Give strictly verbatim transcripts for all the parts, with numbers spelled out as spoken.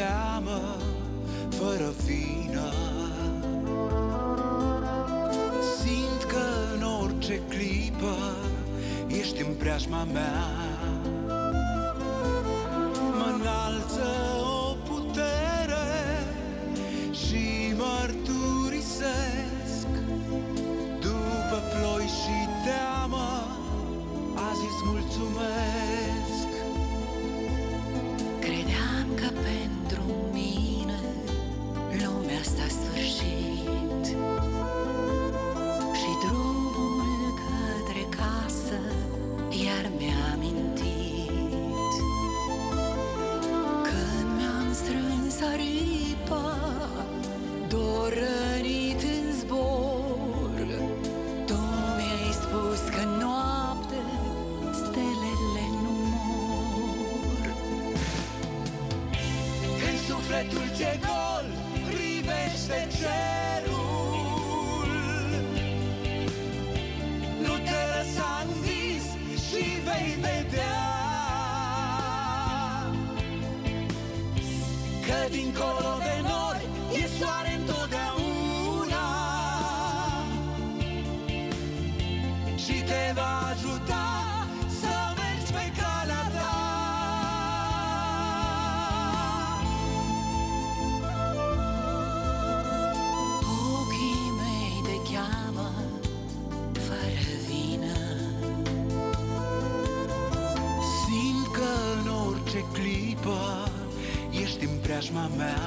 teamă, fără vină. Simt că în orice clipă ești în preajma mea. Mă înalță o putere și mărturisesc. După ploi și teamă, azi îți mulțumesc. Credeam că pentru mine lumea s-a sfârșit și drumul către casă iar mi-a amintit. Când mi-am strâns aripa, dor rănit în zbor, tu mi-ai spus că noapte stelele nu mor. Când sufletul ți-e gol, privește cerul. Nu te lăsa în vis și vei vedea că dincolo de nori e soare întotdeauna și te va ajuta să mergi pe calea ta. Ochii mei te cheamă fără vină. Simt că în orice clipă ești în preajma mea.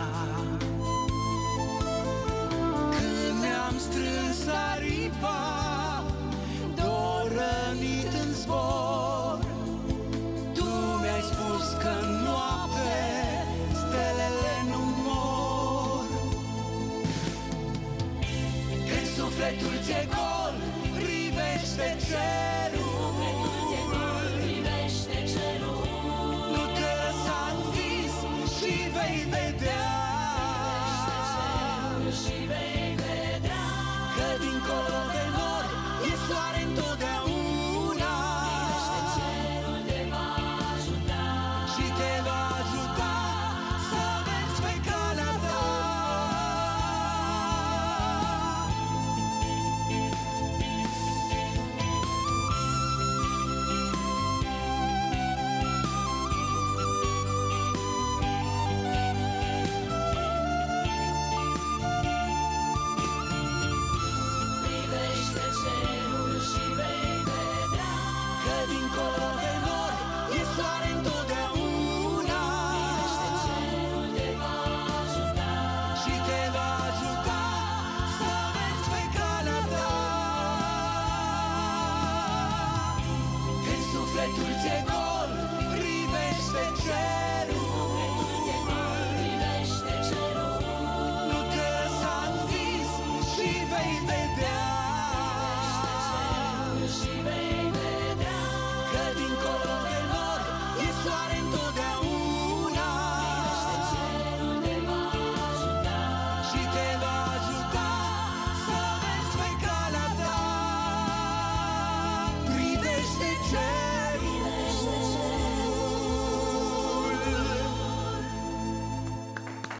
Când mi-am strâns aripa, dor rănit în zbor, tu mi-ai spus că în noapte stelele nu mor. Când sufletul ți-e gol, privește cer.